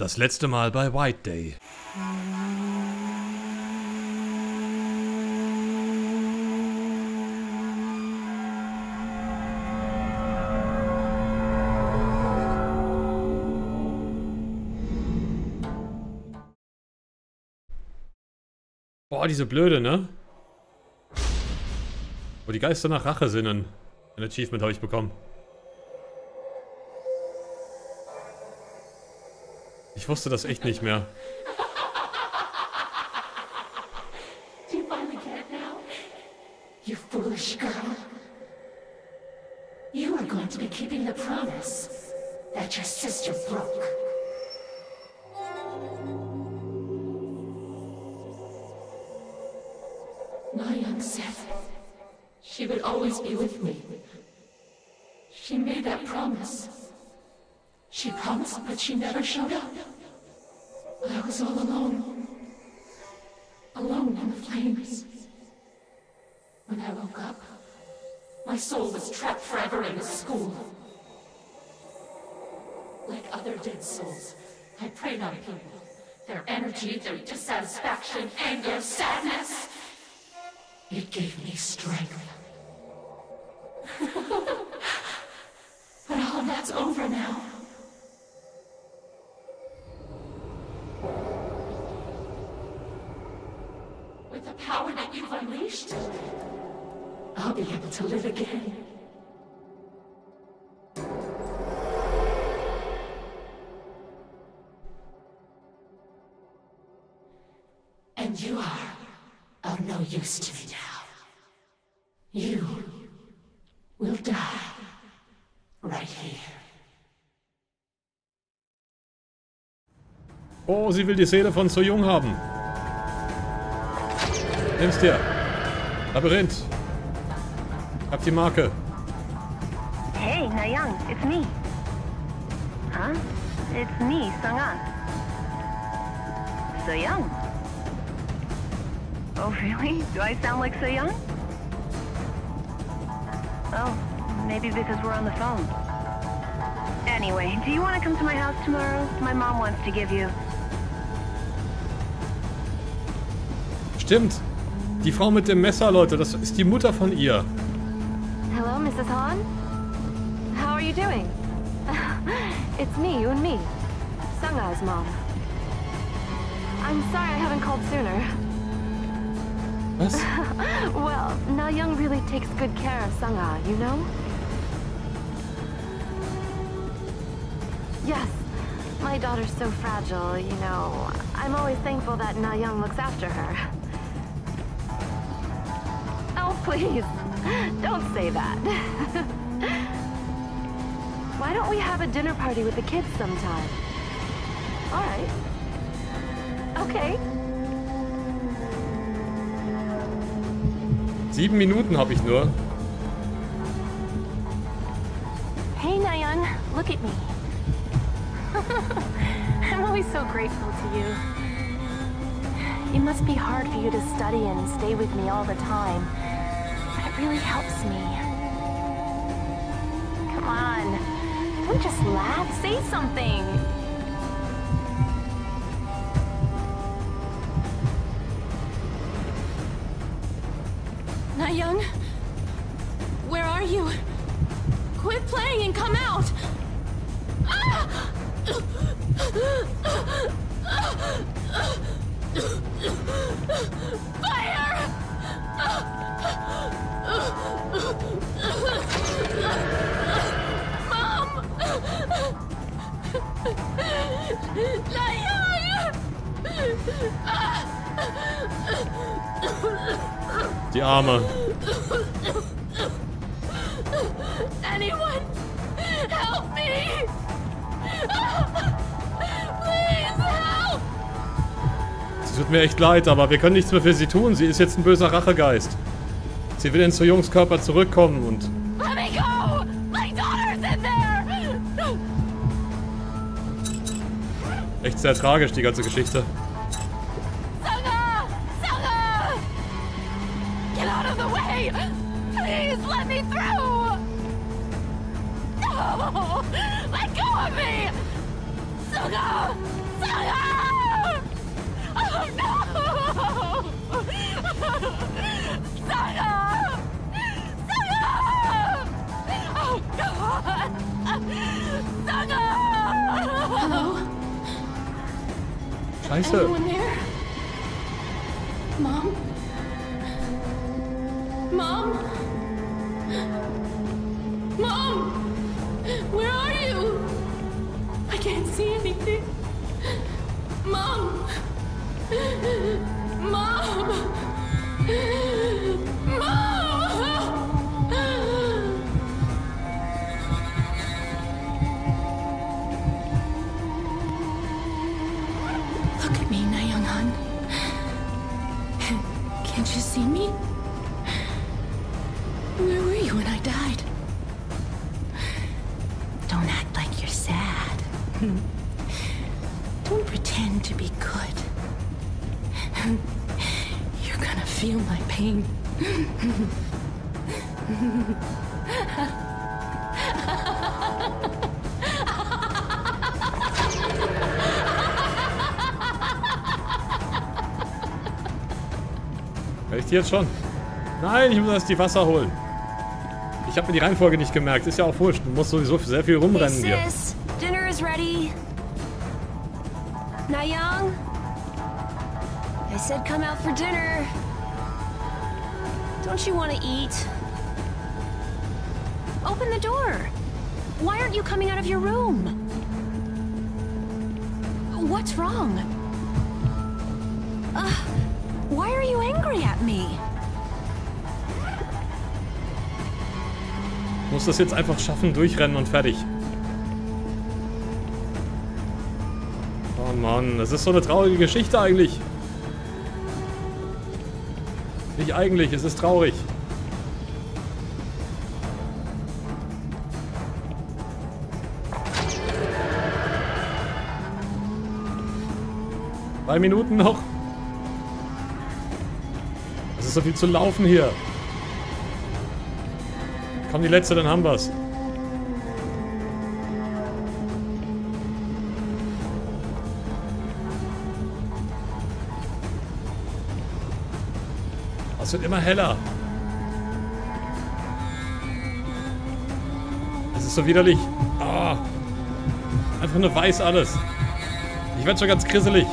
Das letzte Mal bei White Day. Boah, diese Blöde, ne? Wo die Geister nach Rache sinnen. Ein Achievement habe ich bekommen. Ich wusste das echt nicht mehr. Do you finally get it now? You foolish girl. You are going to be keeping the promise that your sister broke. My young said she would always be with me. She made that promise. She promised, but she never showed up. I was all alone. Alone in the flames. When I woke up, my soul was trapped forever in the school. Like other dead souls, I preyed on people. Their energy, their dissatisfaction, anger, sadness. It gave me strength. But all that's over now. With the power that you've unleashed, I'll be able to live again. And you are of no use to me now. You will die right here. Oh, sie will die Seele von So-Young haben. Nimm's dir. Labyrinth. Hab die Marke. Hey, Na-Young, it's me. Huh? It's me, Sung-Ah. So-Young. Oh, really? Do I sound like So-Young? Oh, maybe because we're on the phone. Anyway, do you want to come to my house tomorrow? My mom wants to give you... Stimmt. Die Frau mit dem Messer, Leute, das ist die Mutter von ihr. Hello, Mrs. Han? How are you doing? It's me, Eun-Mi, Sung-Ah's mom. I'm sorry I haven't called sooner. Was? Well, Na-Young really takes good care of Sung-Ah, you know? Yes, my daughter's so fragile, you know. I'm always thankful that Na-Young looks after her. Oh, please, don't say that. Why don't we have a dinner party with the kids sometime? All right. Okay. 7 Minuten habe ich nur. Hey, Na-Young, look at me. I'm always so grateful to you. It must be hard for you to study and stay with me all the time. But it really helps me. Come on. Don't just laugh. Say something. Na-Young? Where are you? Quit playing and come out! Ah! Fire! Mom! Na-Young! Die Arme. Anyone, help me! Please help! Es tut mir echt leid, aber wir können nichts mehr für sie tun. Sie ist jetzt ein böser Rachegeist. Sie will in So-Youngs Körper zurückkommen und... Let me go! My daughter's in there! Echt sehr tragisch, die ganze Geschichte. Sung-Ah! Sung-Ah! Get out of the way! Please let me through! No! Let go of me! Sung-Ah! Hello? Scheiße. Anyone there? Mom? Mom? Mom? Where are you? I can't see anything. Mom? Mom? Mom? Look at me, Na Young-han. Can't you see me? Where were you when I died? Don't act like you're sad. Don't pretend to be good. You're gonna feel my pain. Echt jetzt schon? Nein, ich muss erst die Wasser holen. Ich habe mir die Reihenfolge nicht gemerkt. Ist ja auch wurscht. Du musst sowieso sehr viel rumrennen hier. Hey sis, dinner is ready. Na Young? I said come out for dinner. Don't you want to eat? Open the door. Why aren't you coming out of your room? What's wrong? Why are you angry at me? Ich muss das jetzt einfach schaffen, durchrennen und fertig. Oh Mann, das ist so eine traurige Geschichte eigentlich. Nicht eigentlich, es ist traurig. Drei Minuten noch. Es ist so viel zu laufen hier. Komm, die letzte, dann haben wir's. Es wird immer heller. Es ist so widerlich. Ah. Einfach nur weiß alles. Ich werde schon ganz grisselig.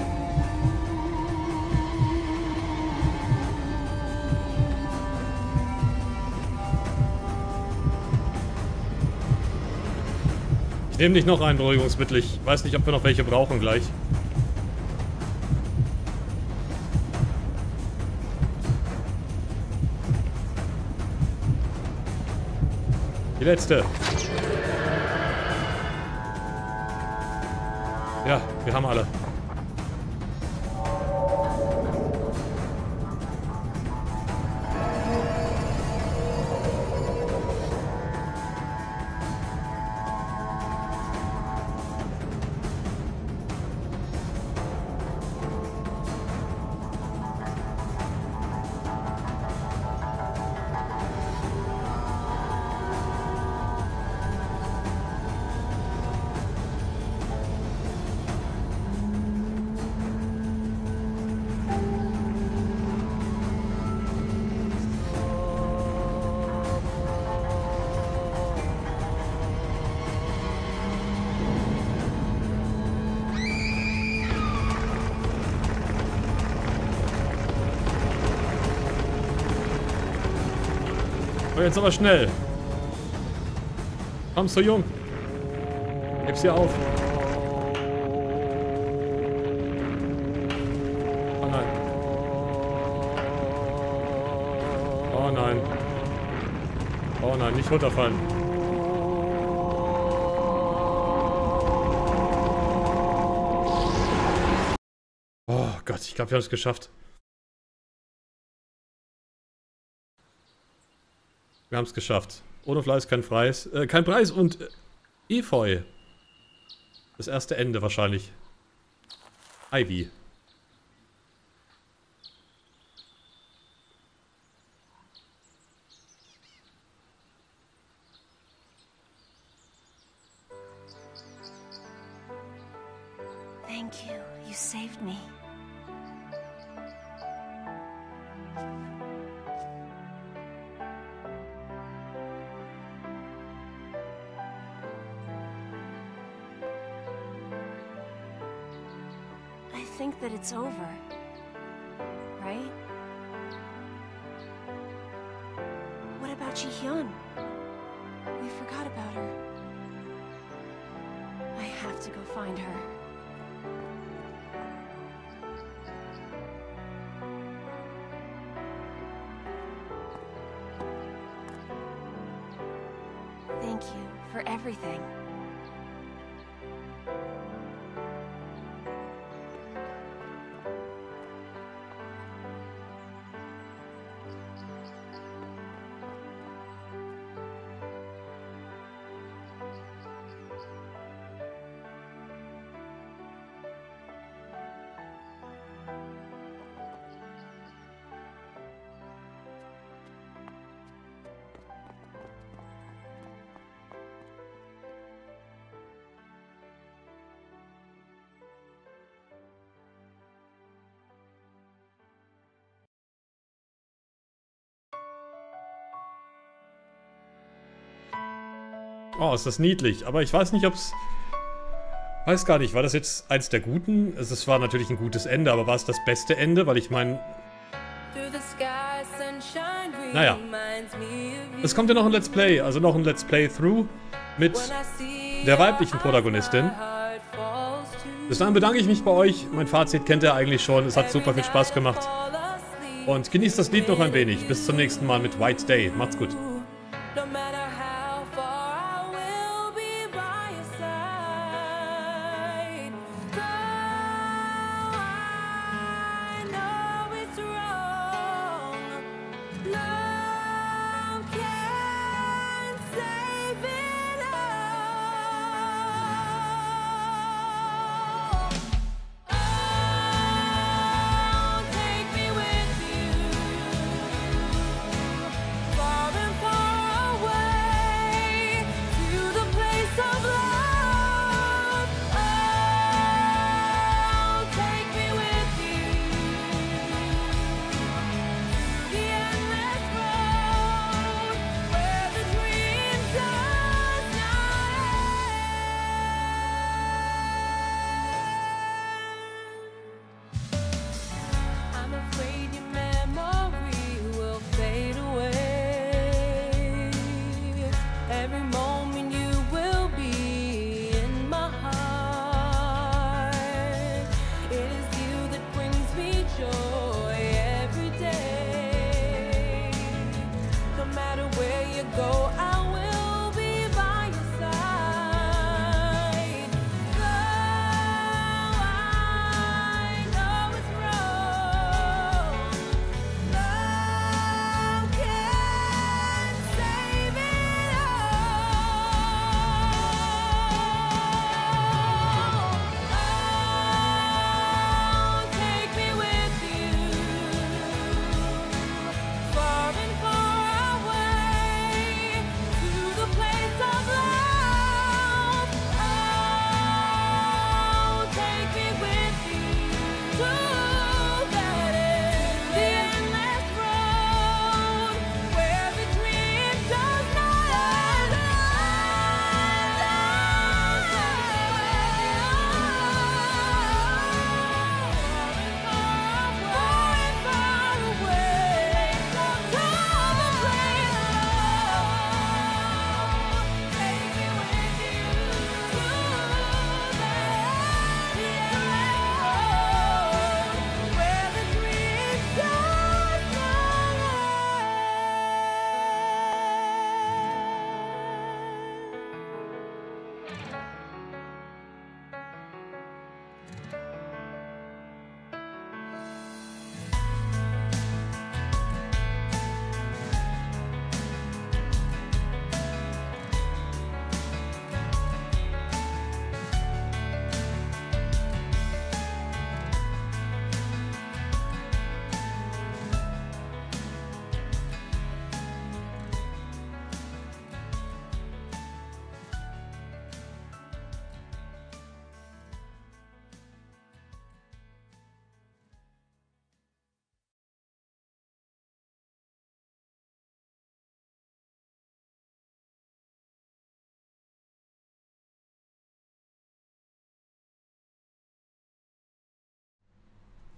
Ich nehme nicht noch ein Beruhigungsmittel. Ich weiß nicht, ob wir noch welche brauchen gleich. Die letzte. Ja, wir haben alle. Oh, jetzt aber schnell. Komm, so jung. Heb's hier auf. Oh nein. Oh nein. Oh nein, nicht runterfallen. Oh Gott, ich glaube, wir haben es geschafft. Wir haben es geschafft. Ohne Fleiß kein Preis. Kein Preis und Efeu. Das erste Ende wahrscheinlich. Ivy. Thank you. You saved me. think that it's over, right? What about Ji-hyun? We forgot about her. I have to go find her. Thank you for everything. Oh, ist das niedlich. Aber ich weiß nicht, ob's... Weiß gar nicht, war das jetzt eins der guten? Also es war natürlich ein gutes Ende, aber war es das beste Ende? Weil ich meine... Naja. Es kommt ja noch ein Let's Play, also noch ein Let's Play-Through mit der weiblichen Protagonistin. Bis dahin bedanke ich mich bei euch. Mein Fazit kennt ihr eigentlich schon. Es hat super viel Spaß gemacht. Und genießt das Lied noch ein wenig. Bis zum nächsten Mal mit White Day. Macht's gut. Far and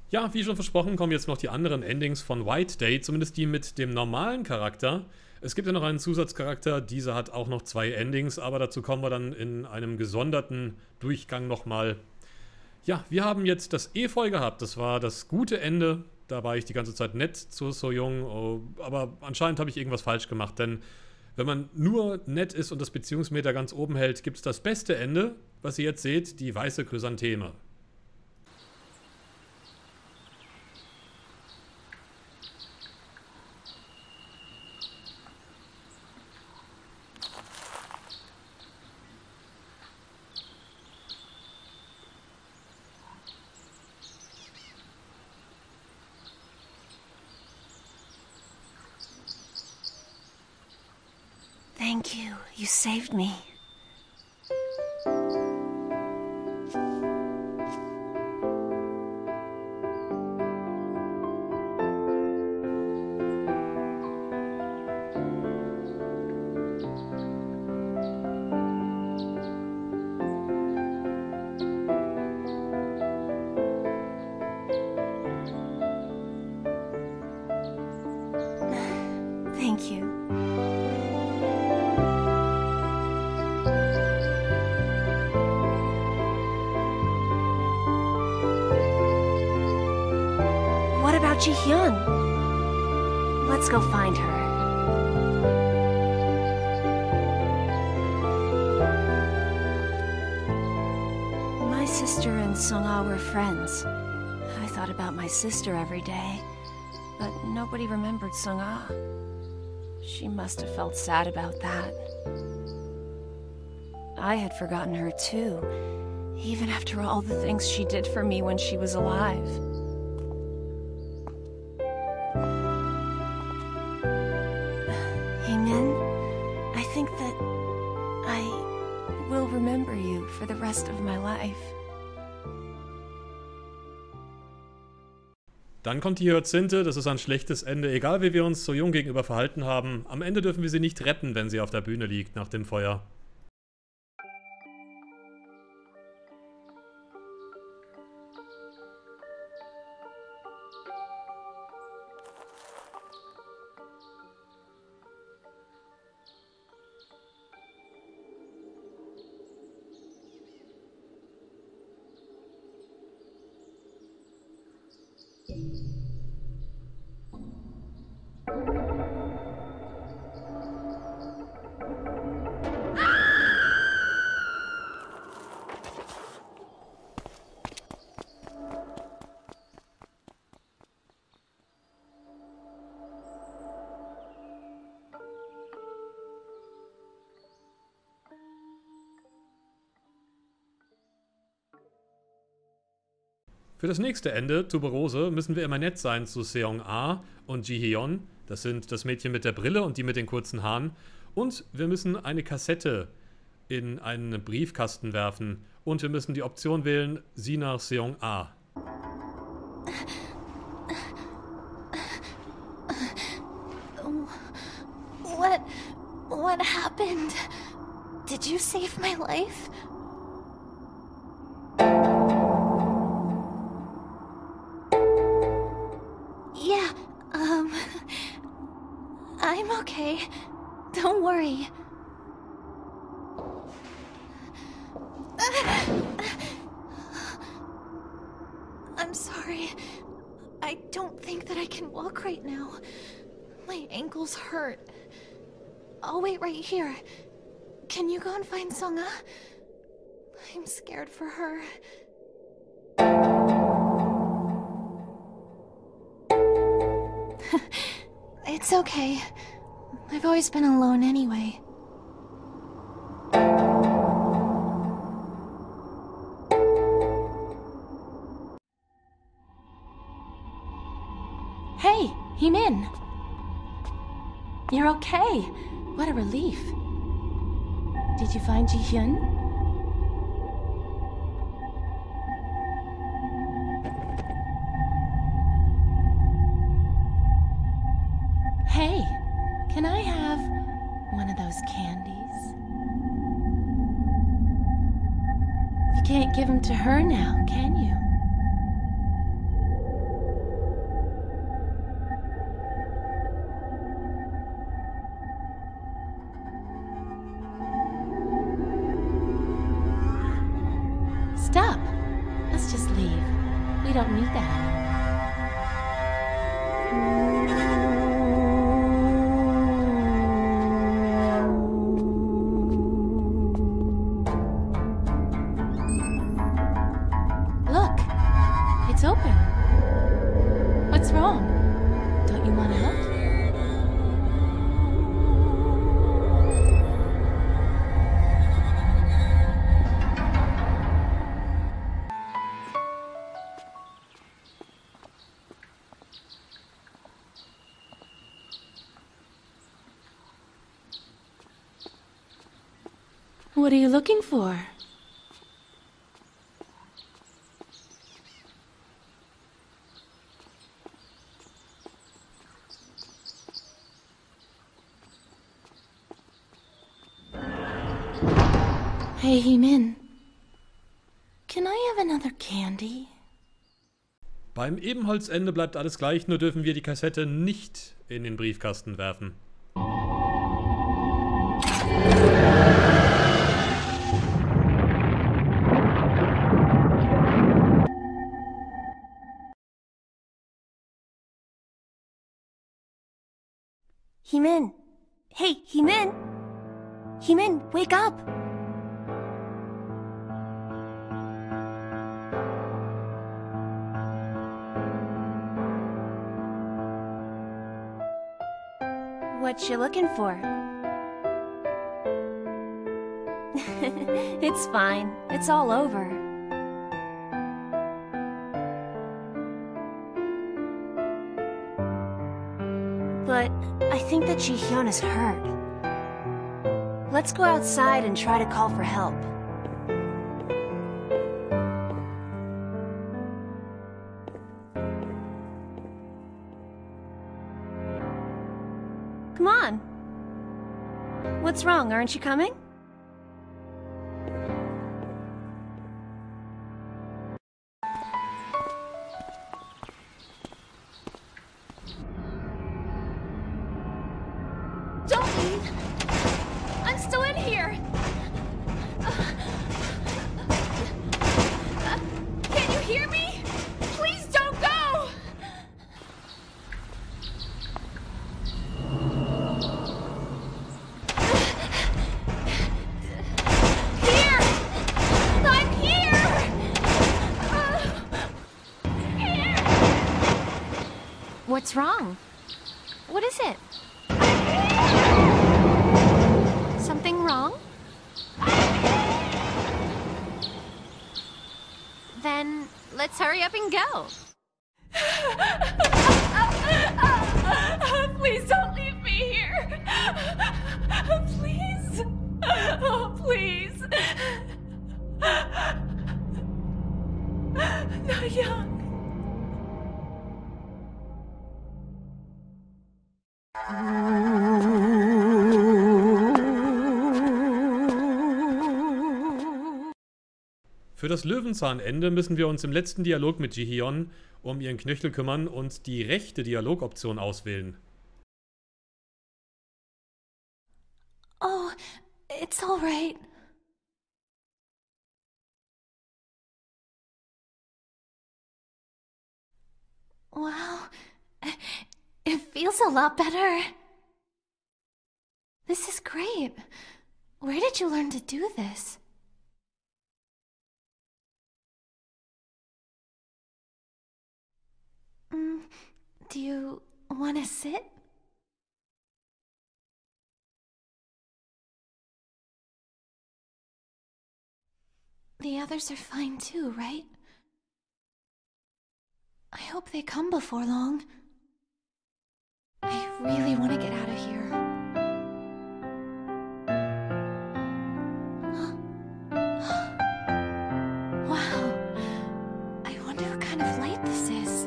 Ja, wie schon versprochen, kommen jetzt noch die anderen Endings von White Day, zumindest die mit dem normalen Charakter. Es gibt ja noch einen Zusatzcharakter, dieser hat auch noch 2 Endings, aber dazu kommen wir dann in einem gesonderten Durchgang nochmal. Ja, wir haben jetzt das Efeu gehabt, das war das gute Ende. Da war ich die ganze Zeit nett zu So-Young, aber anscheinend habe ich irgendwas falsch gemacht, denn wenn man nur nett ist und das Beziehungsmeter ganz oben hält, gibt es das beste Ende, was ihr jetzt seht, die weiße Chrysantheme. Thank you. You saved me. Thank you. What about Ji-hyun? Let's go find her. My sister and Sung-ah were friends. I thought about my sister every day, but nobody remembered Sung-ah. She must have felt sad about that. I had forgotten her too, even after all the things she did for me when she was alive. Hee-min, I think that I will remember you for the rest of my life. Dann kommt die Hyazinthe, das ist ein schlechtes Ende. Egal wie wir uns So-Young gegenüber verhalten haben, am Ende dürfen wir sie nicht retten, wenn sie auf der Bühne liegt nach dem Feuer. Für das nächste Ende, Tuberose, müssen wir immer nett sein zu Seong-ah und Ji-hyun. Das sind das Mädchen mit der Brille und die mit den kurzen Haaren. Und wir müssen eine Kassette in einen Briefkasten werfen. Und wir müssen die Option wählen, sie nach Seong-ah. What happened? Did you save my life? Yeah, I'm okay. Don't worry. I'm sorry. I don't think that I can walk right now. My ankles hurt. I'll wait right here. Can you go and find Sung-ah? I'm scared for her. It's okay. I've always been alone anyway. Hey, Hee-min! You're okay. What a relief. Did you find Ji-hyun? Hey, can I have one of those candies? You can't give them to her now, can you? We don't need that anymore. Look, it's open. What's wrong? Don't you want out? What are you looking for? Hey, Heemin. Can I have another candy? Beim Ebenholzende bleibt alles gleich, nur dürfen wir die Kassette nicht in den Briefkasten werfen. Heemin! Hey, Heemin! Heemin, wake up! What you looking for? It's fine. It's all over. But I think that Ji-hyun is hurt. Let's go outside and try to call for help. Come on. What's wrong? Aren't you coming? Don't leave! I'm still in here! Can you hear me? Please don't go! Here! I'm here! Here! What's wrong? What is it? Something wrong? Then let's hurry up and go. Please don't leave me here! Please! Oh, please! Not young. Für das Löwenzahnende müssen wir uns im letzten Dialog mit Ji-hyun um ihren Knöchel kümmern und die rechte Dialogoption auswählen. Oh, it's all right. Wow, it feels a lot better. This is great. Where did you learn to do this? Do you want to sit? The others are fine too, right? I hope they come before long. I really want to get out of here. Wow. I wonder what kind of light this is.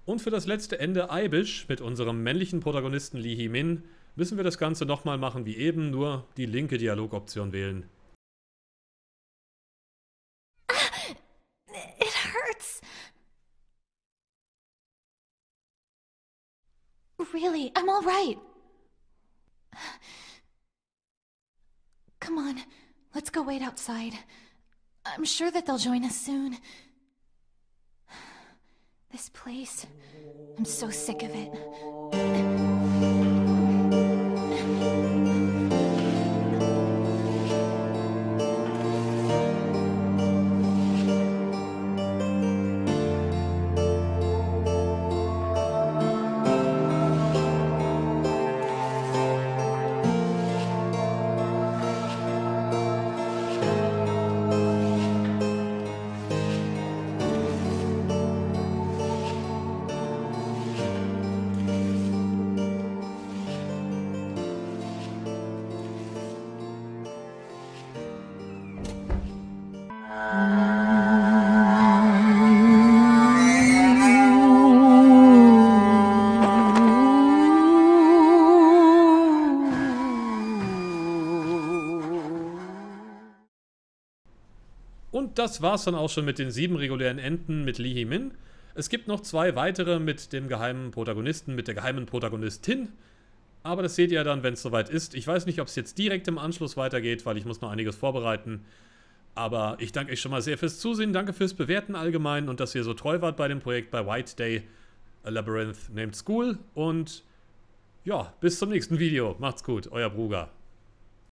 Und für das letzte Ende Eibisch mit unserem männlichen Protagonisten Lee Hee-min müssen wir das Ganze nochmal machen wie eben, nur die linke Dialogoption wählen. It hurts. Really, I'm all right. Come on, let's go wait outside. I'm sure that they'll join us soon. This place, I'm so sick of it. Und das war's dann auch schon mit den 7 regulären Enden mit Lee Hee-min. Es gibt noch 2 weitere mit dem geheimen Protagonisten, mit der geheimen Protagonistin. Aber das seht ihr dann, wenn es soweit ist. Ich weiß nicht, ob es jetzt direkt im Anschluss weitergeht, weil ich muss noch einiges vorbereiten. Aber ich danke euch schon mal sehr fürs Zusehen, danke fürs Bewerten allgemein und dass ihr so treu wart bei dem Projekt bei White Day, A Labyrinth Named School. Und ja, bis zum nächsten Video. Macht's gut, euer Bruger.